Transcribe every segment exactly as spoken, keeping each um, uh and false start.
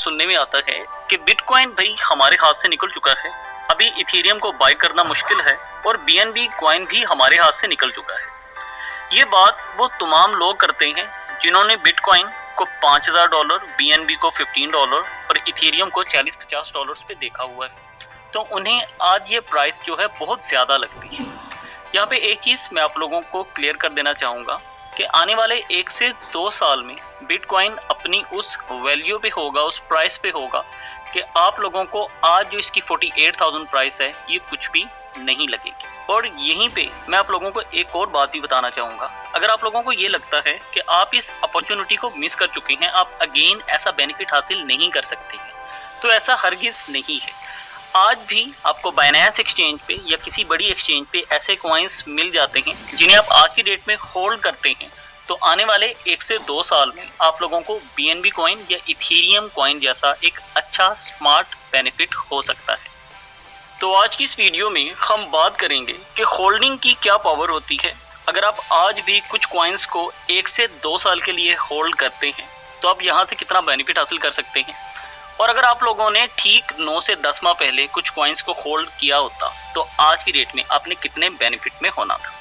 सुनने में आता है कि बिटकॉइन भाई हमारे हाथ से निकल चुका है, अभी इथेरियम को बाय करना मुश्किल है और बीएनबी कॉइन भी हमारे हाथ से निकल चुका है। ये बात वो तमाम लोग करते हैं जिन्होंने बिटकॉइन को पाँच हज़ार डॉलर, बीएनबी को पंद्रह डॉलर और इथेरियम को चालीस पचास डॉलर्स पे देखा हुआ है, तो उन्हें आज ये प्राइस जो है बहुत ज़्यादा लगती है। यहाँ पे एक चीज़ मैं आप लोगों को क्लियर कर देना चाहूँगा कि आने वाले एक से दो साल में बिटकॉइन अपनी उस वैल्यू पे होगा, उस प्राइस पे होगा कि आप लोगों को आज जो इसकी अड़तालीस हज़ार प्राइस है ये कुछ भी नहीं लगेगी। और यहीं पे मैं आप लोगों को एक और बात भी बताना चाहूँगा, अगर आप लोगों को ये लगता है कि आप इस अपॉर्चुनिटी को मिस कर चुके हैं, आप अगेन ऐसा बेनिफिट हासिल नहीं कर सकते हैं, तो ऐसा हरगिज़ नहीं है। आज भी आपको बाइनेंस एक्सचेंज पे या किसी बड़ी एक्सचेंज पे ऐसे कॉइन्स मिल जाते हैं जिन्हें आप आज की डेट में होल्ड करते हैं, तो आने वाले एक से दो साल में आप लोगों को बीएनबी कॉइन या इथेरियम कॉइन जैसा एक अच्छा स्मार्ट बेनिफिट हो सकता है। तो आज की इस वीडियो में हम बात करेंगे कि होल्डिंग की क्या पावर होती है। अगर आप आज भी कुछ कॉइन्स को एक से दो साल के लिए होल्ड करते हैं तो आप यहाँ से कितना बेनिफिट हासिल कर सकते हैं, और अगर आप लोगों ने ठीक नौ से दस माह पहले कुछ कॉइन्स को होल्ड किया होता तो आज की डेट में आपने कितने बेनिफिट में होना था।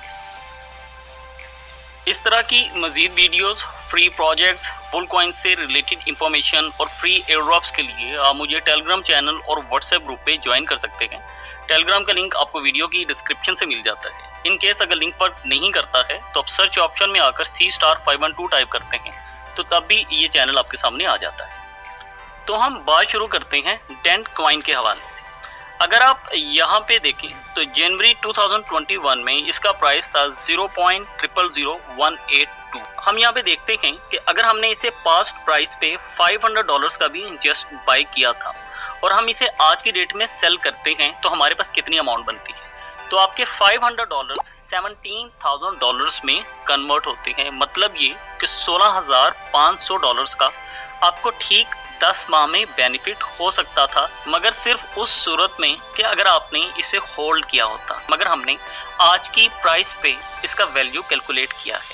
इस तरह की मजीद videos, free projects, full coins से रिलेटेड इंफॉर्मेशन और फ्री एयरड्रॉप्स के लिए आप मुझे टेलीग्राम चैनल और व्हाट्सएप ग्रुप पे ज्वाइन कर सकते हैं। टेलीग्राम का लिंक आपको वीडियो की डिस्क्रिप्शन से मिल जाता है। इन केस अगर लिंक पर नहीं करता है तो आप सर्च ऑप्शन में आकर C star five one two type करते हैं तो तब भी ये चैनल आपके सामने आ जाता है। तो हम बात शुरू करते हैं डेंट कॉइन के हवाले से। अगर आप यहाँ पे देखें तो जनवरी दो हज़ार इक्कीस में इसका प्राइस था zero point zero zero zero one eight two. हम यहाँ पे देखते हैं कि अगर हमने इसे पास्ट प्राइस पे पाँच सौ डॉलर्स का भी जस्ट बाय किया था और हम इसे आज की डेट में सेल करते हैं तो हमारे पास कितनी अमाउंट बनती है, तो आपके पाँच सौ डॉलर्स सत्रह हज़ार डॉलर्स में कन्वर्ट होते हैं। मतलब ये कि सोलह हज़ार पाँच सौ डॉलर्स का आपको ठीक दस माह में बेनिफिट हो सकता था, मगर सिर्फ उस सूरत में कि अगर आपने इसे होल्ड किया होता। मगर हमने आज की प्राइस पे इसका वैल्यू कैलकुलेट किया है।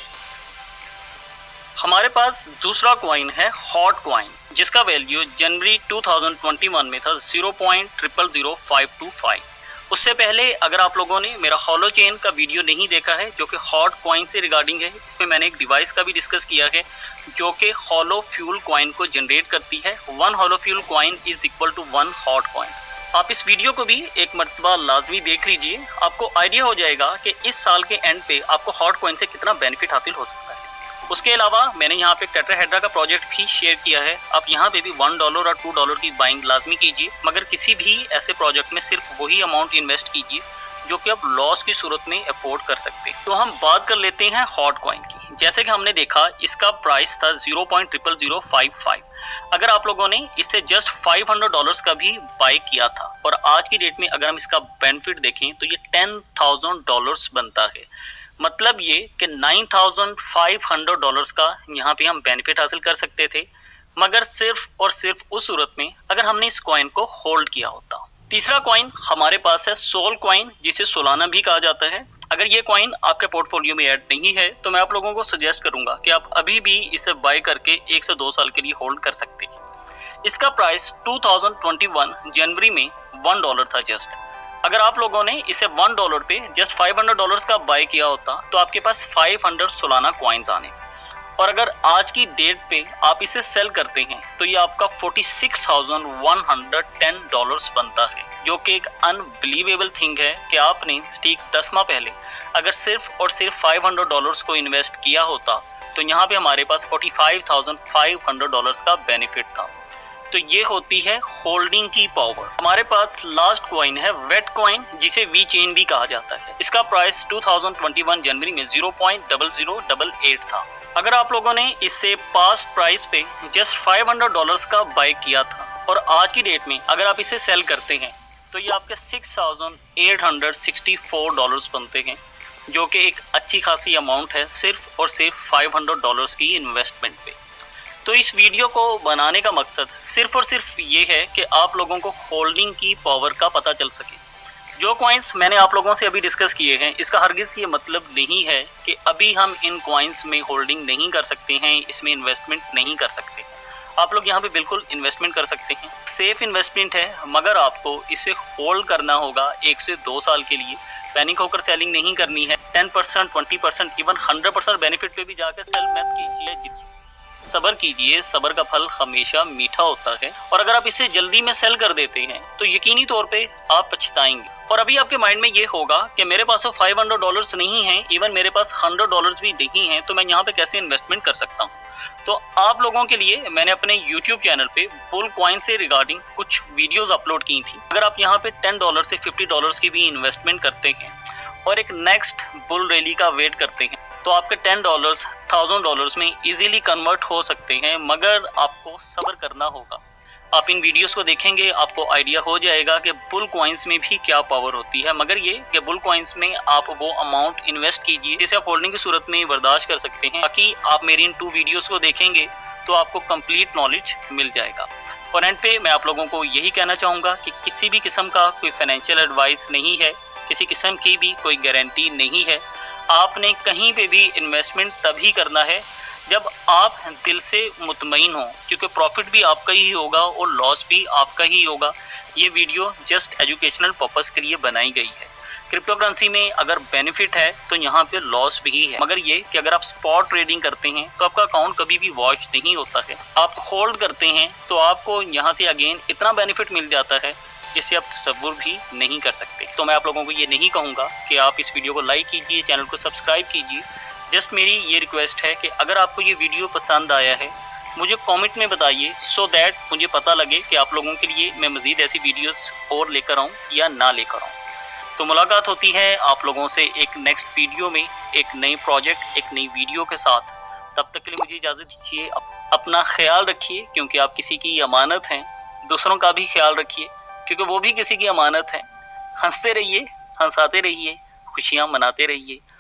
हमारे पास दूसरा कॉइन है हॉट कॉइन, जिसका वैल्यू जनवरी दो हज़ार इक्कीस में था zero point zero zero zero five two five. उससे पहले अगर आप लोगों ने मेरा हॉलो चेन का वीडियो नहीं देखा है जो कि हॉट कॉइन से रिगार्डिंग है, इसमें मैंने एक डिवाइस का भी डिस्कस किया है जो कि हॉलो फ्यूल कॉइन को जनरेट करती है। One Holo fuel coin is equal to one hot coin. आप इस वीडियो को भी एक मरतबा लाजमी देख लीजिए, आपको आइडिया हो जाएगा कि इस साल के एंड पे आपको हॉट कॉइन से कितना बेनिफिट हासिल हो सकता है। उसके अलावा मैंने यहाँ पे टेट्राहेड्रा का प्रोजेक्ट भी शेयर किया है। आप यहाँ पे भी वन डॉलर और टू डॉलर की बाइंग लाजमी कीजिए, मगर किसी भी ऐसे प्रोजेक्ट में सिर्फ वही अमाउंट इन्वेस्ट कीजिए जो कि आप लॉस की सूरत में अफोर्ड कर सकते हैं। तो हम बात कर लेते हैं हॉट कॉइन की। जैसे कि हमने देखा इसका प्राइस था zero point zero zero zero five five. अगर आप लोगों ने इसे जस्ट पाँच सौ डॉलर्स का भी बाय किया था और आज की डेट में अगर हम इसका बेनिफिट देखें तो ये टेन थाउजेंड डॉलर्स बनता है। मतलब ये कि नौ हज़ार पाँच सौ डॉलर्स का यहाँ पे हम बेनिफिट हासिल कर सकते थे, मगर सिर्फ और सिर्फ उस सूरत में अगर हमने इस कॉइन को होल्ड किया होता। तीसरा कॉइन हमारे पास है सोल कॉइन, जिसे सोलाना भी कहा जाता है। अगर ये कॉइन आपके पोर्टफोलियो में ऐड नहीं है तो मैं आप लोगों को सजेस्ट करूंगा कि आप अभी भी इसे बाय करके एक से दो साल के लिए होल्ड कर सकते हैं। इसका प्राइस दो हज़ार इक्कीस जनवरी में वन डॉलर था जस्ट। अगर आप लोगों ने इसे वन डॉलर पे जस्ट पाँच सौ डॉलर्स का बाय किया होता तो आपके पास पाँच सौ सोलाना कॉइन्स आने, और अगर आज की डेट पे आप इसे सेल करते हैं तो ये आपका छियालीस हज़ार एक सौ दस डॉलर्स बनता है, जो कि एक अनबिलीवेबल थिंग है कि आपने ठीक दस माह पहले अगर सिर्फ और सिर्फ पाँच सौ डॉलर्स को इन्वेस्ट किया होता तो यहाँ पे हमारे पास पैंतालीस हज़ार पाँच सौ डॉलर्स का बेनिफिट था। तो ये होती है होल्डिंग की पावर। हमारे पास लास्ट कॉइन है वेट कॉइन, जिसे वी चेन भी कहा जाता है। इसका प्राइस दो हज़ार इक्कीस जनवरी में zero point zero zero zero eight था। अगर आप लोगों ने इससे पास्ट प्राइस पे जस्ट पाँच सौ डॉलर्स का बाय किया था और आज की डेट में अगर आप इसे सेल करते हैं तो ये आपके छह हज़ार आठ सौ चौंसठ डॉलर्स बनते हैं, जो कि एक अच्छी खासी अमाउंट है सिर्फ और सिर्फ पाँच सौ डॉलर्स की इन्वेस्टमेंट पे। तो इस वीडियो को बनाने का मकसद सिर्फ और सिर्फ ये है कि आप लोगों को होल्डिंग की पावर का पता चल सके। जो कॉइन्स मैंने आप लोगों से अभी डिस्कस किए हैं, इसका हरगिज़ ये मतलब नहीं है कि अभी हम इन कॉइन्स में होल्डिंग नहीं कर सकते हैं, इसमें इन्वेस्टमेंट नहीं कर सकते। आप लोग यहाँ पे बिल्कुल इन्वेस्टमेंट कर सकते हैं। सेफ इन्वेस्टमेंट है, मगर आपको इसे होल्ड करना होगा एक से दो साल के लिए। पैनिक होकर सेलिंग नहीं करनी है। Ten percent, twenty percent, even hundred percent benefit पे भी जाकर सेल मत कीजिए। सब्र कीजिए, सब्र का फल हमेशा मीठा होता है। और अगर आप इसे जल्दी में सेल कर देते हैं तो यकीनी तौर पे आप पछताएंगे। और अभी आपके माइंड में ये होगा कि मेरे पास तो फाइव हंड्रेड डॉलर्स नहीं हैं, इवन मेरे पास हंड्रेड डॉलर्स भी नहीं हैं, तो मैं यहाँ पे कैसे इन्वेस्टमेंट कर सकता हूँ। तो आप लोगों के लिए मैंने अपने यूट्यूब चैनल पे बुल कॉइन से रिगार्डिंग कुछ वीडियोस अपलोड की थी। अगर आप यहाँ पे टेन डॉलर से फिफ्टी डॉलर्स की भी इन्वेस्टमेंट करते हैं और एक नेक्स्ट बुल रैली का वेट करते हैं, तो आपके टेन डॉलर्स थाउजेंड डॉलर्स में इजीली कन्वर्ट हो सकते हैं, मगर आपको सब्र करना होगा। आप इन वीडियोस को देखेंगे, आपको आइडिया हो जाएगा कि बुल कॉइन्स में भी क्या पावर होती है। मगर ये कि बुल कॉइन्स में आप वो अमाउंट इन्वेस्ट कीजिए जिसे आप होल्डिंग की सूरत में बर्दाश्त कर सकते हैं। ताकि आप मेरी इन टू वीडियोस को देखेंगे तो आपको कंप्लीट नॉलेज मिल जाएगा। और एंड पे मैं आप लोगों को यही कहना चाहूँगा कि किसी भी किस्म का कोई फाइनेंशियल एडवाइस नहीं है, किसी किस्म की भी कोई गारंटी नहीं है। आपने कहीं पे भी इन्वेस्टमेंट तभी करना है जब आप दिल से मुतमईन हो, क्योंकि प्रॉफिट भी आपका ही होगा और लॉस भी आपका ही होगा। ये वीडियो जस्ट एजुकेशनल पर्पस के लिए बनाई गई है। क्रिप्टो करेंसी में अगर बेनिफिट है तो यहाँ पे लॉस भी है, मगर ये कि अगर आप स्पॉट ट्रेडिंग करते हैं तो आपका अकाउंट कभी भी वॉच नहीं होता है। आप होल्ड करते हैं तो आपको यहाँ से अगेन इतना बेनिफिट मिल जाता है जिससे आप तसव्वुर भी नहीं कर सकते। तो मैं आप लोगों को ये नहीं कहूँगा कि आप इस वीडियो को लाइक कीजिए, चैनल को सब्सक्राइब कीजिए। जस्ट मेरी ये रिक्वेस्ट है कि अगर आपको ये वीडियो पसंद आया है मुझे कमेंट में बताइए, सो दैट मुझे पता लगे कि आप लोगों के लिए मैं मज़ीद ऐसी वीडियोस और लेकर आऊँ या ना लेकर आऊँ। तो मुलाकात होती है आप लोगों से एक नेक्स्ट वीडियो में, एक नए प्रोजेक्ट, एक नई वीडियो के साथ। तब तक के लिए मुझे इजाज़त दीजिए। अपना ख्याल रखिए, क्योंकि आप किसी की अमानत हैं। दूसरों का भी ख्याल रखिए, क्योंकि वो भी किसी की अमानत है। हंसते रहिए, हंसाते रहिए, खुशियाँ मनाते रहिए।